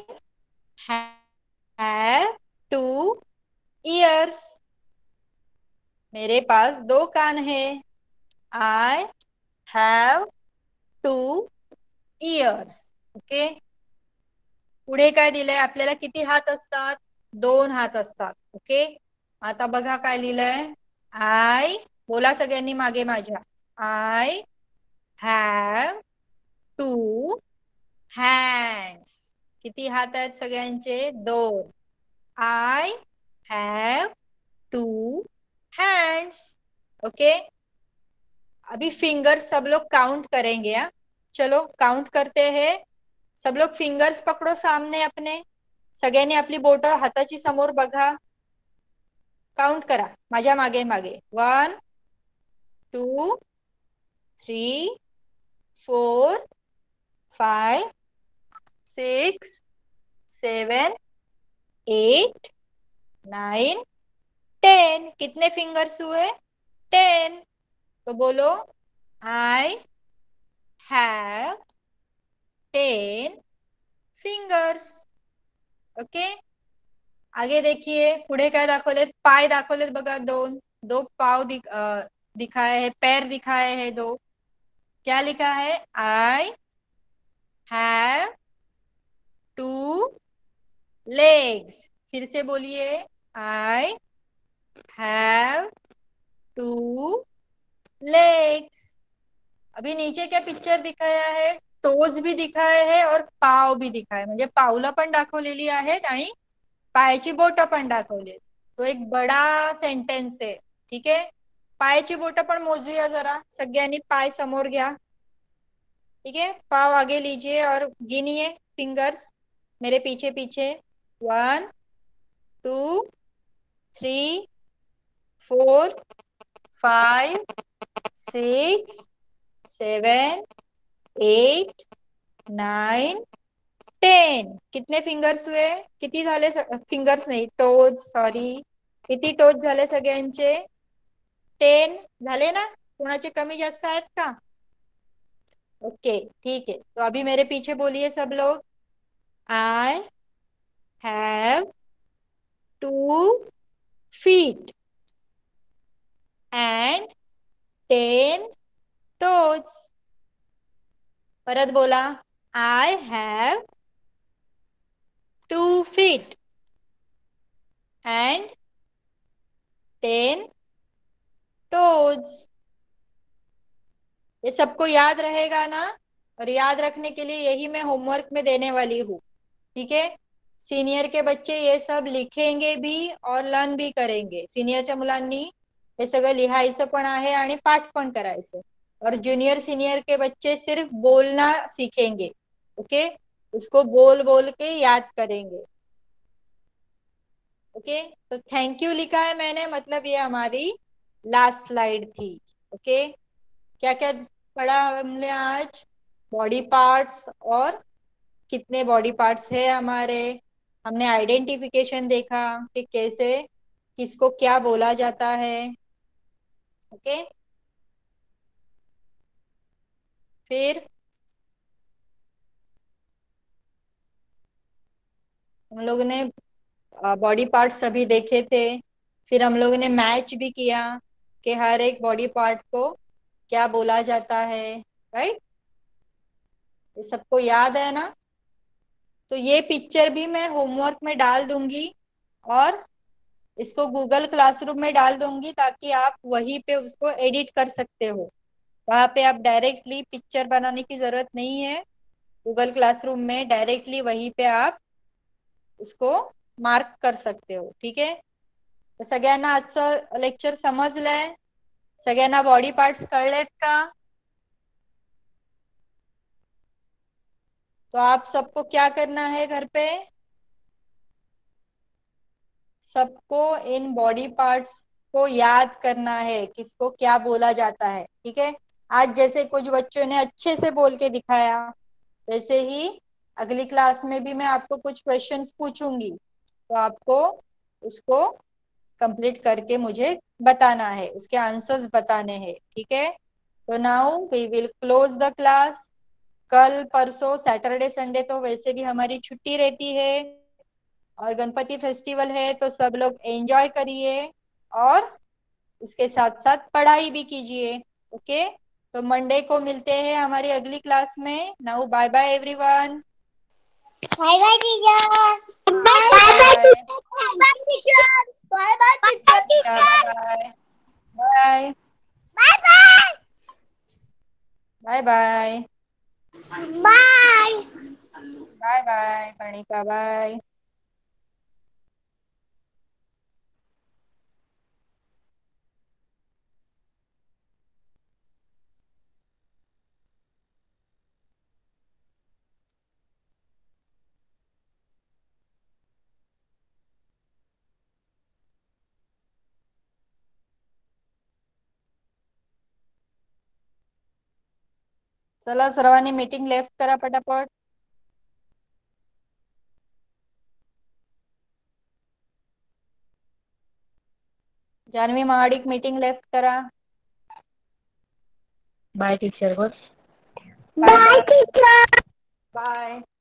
Speaker 1: हैव 2 ईयर्स, मेरे पास 2 कान है। I have 2 years. ओके, पुढे काय दिलंय आपल्याला? किती हात असतात? 2 हात असतात। ओके, आता बघा काय लिहिलंय, आय, बोला सगळ्यांनी मागे माझ्या, आय हैव 2 हँड्स। किती हात आहेत सगळ्यांचे? 2। I have 2 hands. ओके, अभी फिंगर्स सब लोग काउंट करेंगे। हा, चलो काउंट करते हैं। सब लोग फिंगर्स पकड़ो सामने अपने, सगळ्यांनी आपली बोट हाताची समोर बघा, काउंट करा माझ्या मागे मागे। 1 2 3 4 5 6 7 8 9 10। कितने फिंगर्स हुए? 10। तो बोलो आई हैव 10 फिंगर्स। ओके, आगे देखिए पुढे काय दाखवलेत? पाय दाखवलेत बघा, दोन दो पाव दिखाए है, पैर दिखाए है दो। क्या लिखा है? I have 2 legs. फिर से बोलिए, आई हैव 2 लेग्स। अभी नीचे क्या पिक्चर दिखाया है? टोज भी दिखाए है और पाव भी दिखाए, म्हणजे पावलं पण दाखवलेली आहेत आणि पायाची बोट पण दाखवली। तो एक बड़ा सेंटेन्स आहे, ठीक आहे। पायाची बोट पण मोजूया जरा सगळ्यांनी। पाय समोर घ्या, ठीक है। पाव आगे लीजिए और गिनिए फिंगर्स मेरे पीछे पीछे। 1 2 3 4 5 6 7 8 9 10। कितने फिंगर्स हुए? किती झाले? फिंगर्स नाही, टोज, सॉरी। किती टोज झाले सगळ्यांचे? 10 झाले ना? कोणाचे कमी जास्त आहेत का? ओके, ठीक है। तो अभी मेरे पीछे बोलिए सब लोग, I have 2 feet and 10 toes। परत बोला, I have 2 feet and 10 toes। ये सबको याद रहेगा ना? और याद रखने के लिए यही मैं होमवर्क में देने वाली हूँ, ठीक है। सीनियर के बच्चे ये सब लिखेंगे भी और लर्न भी करेंगे। सीनियरच्या मुलांनी हे सगळं लिहायचं पण आहे आणि पाठ पण करायचं। और जूनियर सीनियर के बच्चे सिर्फ बोलना सीखेंगे, ओके। उसको बोल बोल के याद करेंगे, ओके। तो थैंक यू लिखा है मैंने, मतलब ये हमारी लास्ट स्लाइड थी, ओके। क्या क्या पढ़ा हमने आज? बॉडी पार्ट्स, और कितने बॉडी पार्ट्स है हमारे। हमने आइडेंटिफिकेशन देखा कि कैसे किसको क्या बोला जाता है, ओके। फिर हम लोगों ने बॉडी पार्ट सभी देखे थे। फिर हम लोगों ने मैच भी किया कि हर एक बॉडी पार्ट को क्या बोला जाता है, राइट। ये सबको याद है ना? तो ये पिक्चर भी मैं होमवर्क में डाल दूंगी और इसको गूगल क्लासरूम में डाल दूंगी, ताकि आप वहीं पे उसको एडिट कर सकते हो। वहां पे आप डायरेक्टली पिक्चर बनाने की जरूरत नहीं है। गूगल क्लासरूम में डायरेक्टली वहीं पे आप उसको मार्क कर सकते हो, ठीक है। तर सगळ्यांना आजचं लेक्चर समजलंय? सगळ्यांना बॉडी पार्ट्स कळलेत का? तो आप सबको क्या करना है घर पे? सबको इन बॉडी पार्ट्स को याद करना है, किसको क्या बोला जाता है, ठीक है। आज जैसे कुछ बच्चों ने अच्छे से बोल के दिखाया, वैसे ही अगली क्लास में भी मैं आपको कुछ क्वेश्चंस पूछूंगी, तो आपको उसको कंप्लीट करके मुझे बताना है, उसके आंसर्स बताने हैं, ठीक है। तो now we will close the class. कल परसों सैटरडे संडे तो वैसे भी हमारी छुट्टी रहती है, और गणपति फेस्टिवल है, तो सब लोग एंजॉय करिए और उसके साथ साथ पढ़ाई भी कीजिए, ओके। तो मंडे को मिलते हैं हमारी अगली क्लास में। Now bye bye everyone.
Speaker 2: Bye bye teacher.
Speaker 1: Bye
Speaker 2: Bye
Speaker 1: bye.
Speaker 2: bye teacher. Bye bye teacher.
Speaker 1: Bye bye.
Speaker 2: Bye bye.
Speaker 1: Bye bye.
Speaker 2: Bye.
Speaker 1: Bye bye Pranika, bye. चला सर्वांनी मीटिंग लेफ्ट करा पटापट. जान्हवी महाडिक मीटिंग लेफ्ट करा.
Speaker 4: बाय टीचर बस.
Speaker 1: Bye bye. बाय.